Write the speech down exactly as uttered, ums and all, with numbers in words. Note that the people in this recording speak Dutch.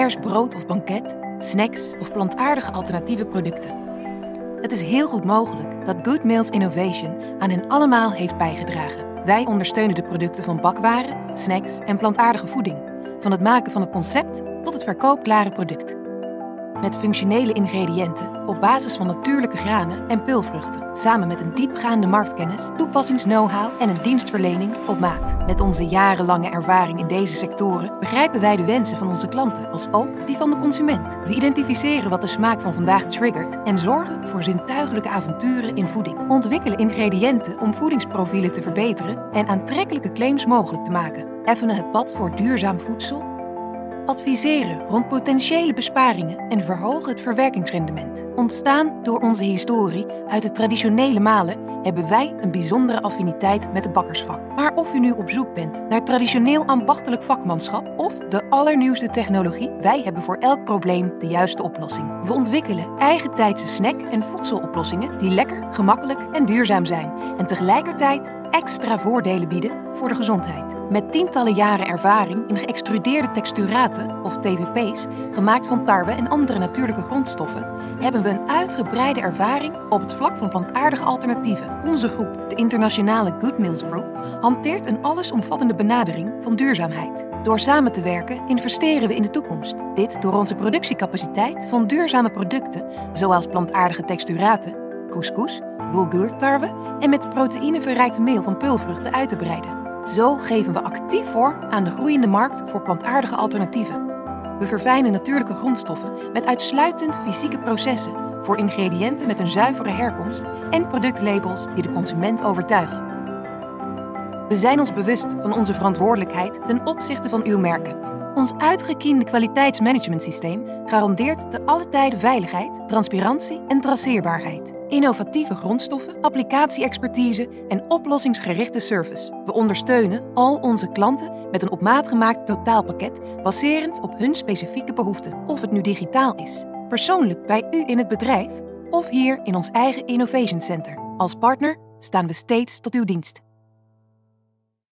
vers brood of banket, snacks of plantaardige alternatieve producten. Het is heel goed mogelijk dat Good Meals Innovation aan hen allemaal heeft bijgedragen. Wij ondersteunen de producten van bakwaren, snacks en plantaardige voeding. Van het maken van het concept tot het verkoopklare product. Met functionele ingrediënten op basis van natuurlijke granen en peulvruchten. Samen met een diepgaande marktkennis, toepassings-know-how en een dienstverlening op maat. Met onze jarenlange ervaring in deze sectoren begrijpen wij de wensen van onze klanten als ook die van de consument. We identificeren wat de smaak van vandaag triggert en zorgen voor zintuigelijke avonturen in voeding. Ontwikkelen ingrediënten om voedingsprofielen te verbeteren en aantrekkelijke claims mogelijk te maken. Effenen het pad voor duurzaam voedsel. Adviseren rond potentiële besparingen en verhogen het verwerkingsrendement. Ontstaan door onze historie uit het traditionele malen hebben wij een bijzondere affiniteit met het bakkersvak. Maar of u nu op zoek bent naar traditioneel ambachtelijk vakmanschap of de allernieuwste technologie, wij hebben voor elk probleem de juiste oplossing. We ontwikkelen eigentijdse snack- en voedseloplossingen die lekker, gemakkelijk en duurzaam zijn en tegelijkertijd extra voordelen bieden voor de gezondheid. Met tientallen jaren ervaring in geëxtrudeerde texturaten of T V P's, gemaakt van tarwe en andere natuurlijke grondstoffen, hebben we een uitgebreide ervaring op het vlak van plantaardige alternatieven. Onze groep, de internationale Good Meals Group, hanteert een allesomvattende benadering van duurzaamheid. Door samen te werken investeren we in de toekomst. Dit door onze productiecapaciteit van duurzame producten, zoals plantaardige texturaten, couscous, bulgur-tarwe en met proteïneverrijkt meel van peulvruchten uit te breiden. Zo geven we actief voor aan de groeiende markt voor plantaardige alternatieven. We verfijnen natuurlijke grondstoffen met uitsluitend fysieke processen voor ingrediënten met een zuivere herkomst en productlabels die de consument overtuigen. We zijn ons bewust van onze verantwoordelijkheid ten opzichte van uw merken. Ons uitgekiende kwaliteitsmanagementsysteem garandeert te alle tijden veiligheid, transparantie en traceerbaarheid. Innovatieve grondstoffen, applicatie-expertise en oplossingsgerichte service. We ondersteunen al onze klanten met een op maat gemaakt totaalpakket baserend op hun specifieke behoeften. Of het nu digitaal is, persoonlijk bij u in het bedrijf of hier in ons eigen Innovation Center. Als partner staan we steeds tot uw dienst.